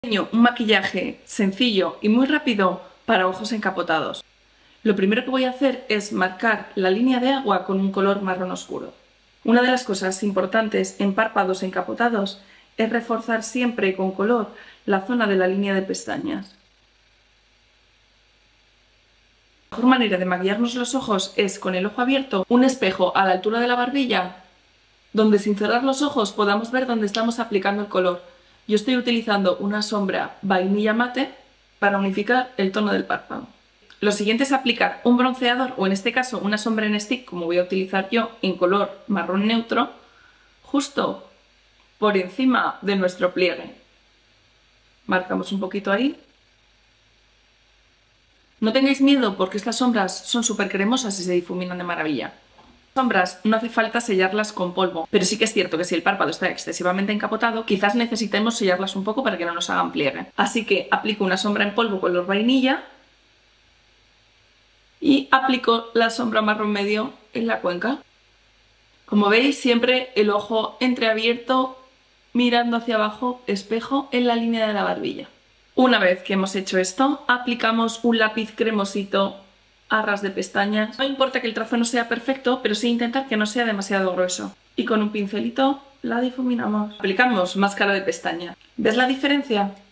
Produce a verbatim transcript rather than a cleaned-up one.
Diseño un maquillaje sencillo y muy rápido para ojos encapotados. Lo primero que voy a hacer es marcar la línea de agua con un color marrón oscuro. Una de las cosas importantes en párpados encapotados es reforzar siempre con color la zona de la línea de pestañas. La mejor manera de maquillarnos los ojos es con el ojo abierto, un espejo a la altura de la barbilla, donde sin cerrar los ojos podamos ver dónde estamos aplicando el color. Yo estoy utilizando una sombra vainilla mate para unificar el tono del párpado. Lo siguiente es aplicar un bronceador, o en este caso una sombra en stick, como voy a utilizar yo, en color marrón neutro, justo por encima de nuestro pliegue. Marcamos un poquito ahí. No tengáis miedo porque estas sombras son súper cremosas y se difuminan de maravilla. Las sombras no hace falta sellarlas con polvo, pero sí que es cierto que si el párpado está excesivamente encapotado, quizás necesitemos sellarlas un poco para que no nos hagan pliegue. Así que aplico una sombra en polvo color vainilla y aplico la sombra marrón medio en la cuenca. Como veis, siempre el ojo entreabierto, mirando hacia abajo, espejo en la línea de la barbilla. Una vez que hemos hecho esto, aplicamos un lápiz cremosito a ras de pestañas. No importa que el trazo no sea perfecto, pero sí intentar que no sea demasiado grueso. Y con un pincelito la difuminamos. Aplicamos máscara de pestaña. ¿Ves la diferencia?